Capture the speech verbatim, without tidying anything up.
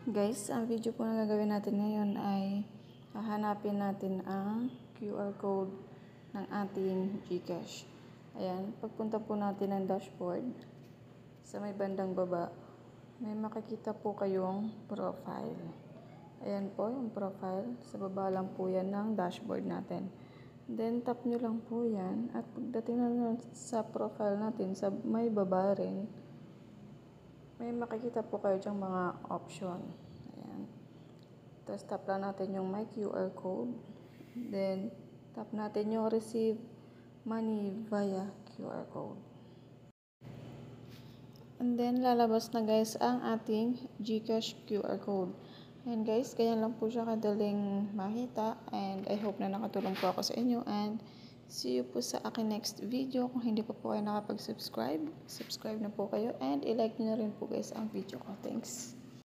Guys, ang video po na gagawin natin ngayon ay hahanapin natin ang Q R code ng ating Gcash. Ayan, pagpunta po natin ng dashboard, sa may bandang baba, may makikita po kayong profile. Ayan po yung profile. Sa baba lang po yan ng dashboard natin. Then, tap nyo lang po yan. At pagdating na sa profile natin, sa may baba rin, may makikita po kayo dyang mga option. Ayan. Tapos, tap lang natin yung my Q R code. Then, tap natin yung receive money via Q R code. And then, lalabas na guys ang ating Gcash Q R code. And guys, ganyan lang po siya kadaling makita. And I hope na nakatulong po ako sa inyo. And see you po sa akin next video. Kung hindi pa po kayo nakapag-subscribe, subscribe na po kayo. And i-like nyo na rin po guys ang video ko. Thanks.